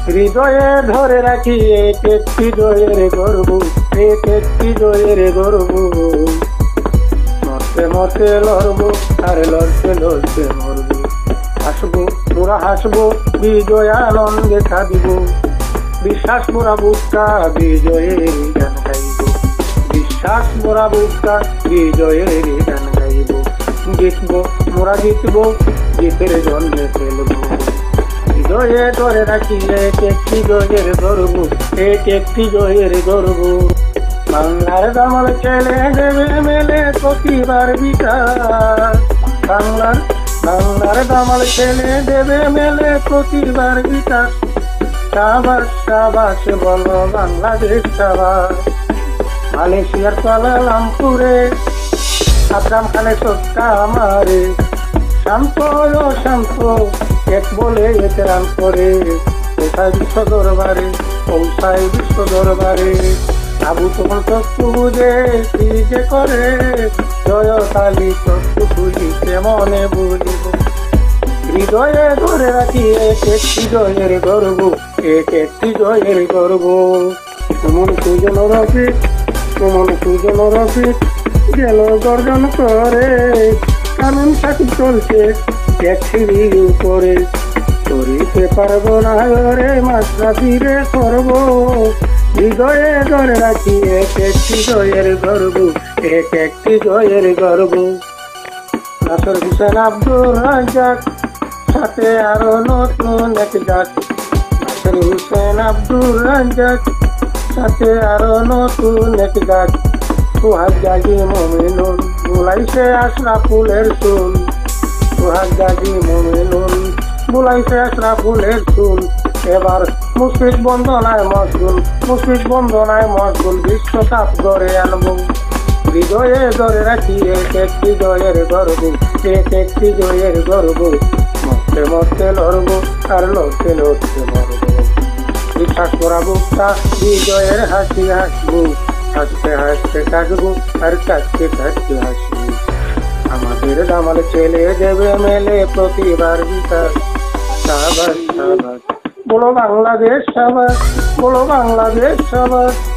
হৃদয়ে ধরে রাখি এক একটি জয়ের গর্ব, এক একটি জয়ের গর্ব। মরতে মরতে লড়ব, আর লড়তে লড়তে মরব। হাসবো মোরা হাসবো, বিজয় আনন্দে কাঁদিব। বিশ্বাস মোরা বুকটা বিজয়ের গান গাইব। বিশ্বাস মোরা বুকটা বিজয়ের গান গাইব। জিতবো মোরা জিতবো, জিতের জন্মে ফেলব। হৃদয়ে ধরে রাখি এক একটি জয়ের গর্ব, এক একটি জয়ের গর্ব। বাংলার দামাল ছেলে দেবে মেলে প্রতিবার বিচার। বাংলার দামাল ছেলে দেবে মেলে প্রতিবার বিচার। সাবাস সাবাস বলো বাংলাদেশ সাবাস। মালয়েশিয়ার কুয়ালালামপুরে আকরাম খানে সত্তা আমারে। শান্ত শান্ত এক বলে এক রান করে পৌঁছায় বিশ্ব দরবারে, পৌঁছায় বিশ্ব দরবারে। আবু তখন চক্ষু বুঝে কি যে করে, জয়কালী চক্ষু খুলি কেমনে বুঝিব। হৃদয়ে ধরে রাখি এক একটি জয়ের গর্ব, এক একটি জয়ের গর্ব। এমন সুজন রফিক, এমন সুজন রফিক গেল গর্জন করে। কানুন সাকিব চলছে এক সিঁড়ির উপরে। করিতে পারবো না রে মাশরাফিরে করব। হৃদয়ে ধরে রাখি এক একটি জয়ের গর্ব, এক একটি জয়ের গর্ব। নাসর হোসেন আব্দুর রাজ্জাক সাথে আরো নতুন এক জাত। নাসর হোসেন আব্দুর রাজ্জাক সাথে আরো নতুন এক জাত। সোহাগ গাজী মুমিনুল বুলাইছে আশরাফুলের চুল। সোহাগ গাজী মুমিনুল বুলাইছে আশরাফুলের চুল। এবার মুশফিক বন্দনায় মশগুল, মুশফিক বন্দনায় মশগুল। বিশ্বকাপ গড়ে আনবো। হৃদয়ে ধরে রাখি এক একটি জয়ের গর্ব, এক একটি জয়ের গর্ব। মরতে মরতে লড়ব, আর লড়তে লড়তে মরব। বিশ্বাস করা বুকটা বিজয়ের হাসি হাসবো। হাসতে হাসতে কাঁদবো, আর কাঁদতে কাঁদতে হাসবো। আমাদের দামাল ছেলে দেবে মেলে প্রতিবার বিচার। সাবাস সাবাস বলো বাংলাদেশ সাবাস, বলো বাংলাদেশ সাবাস।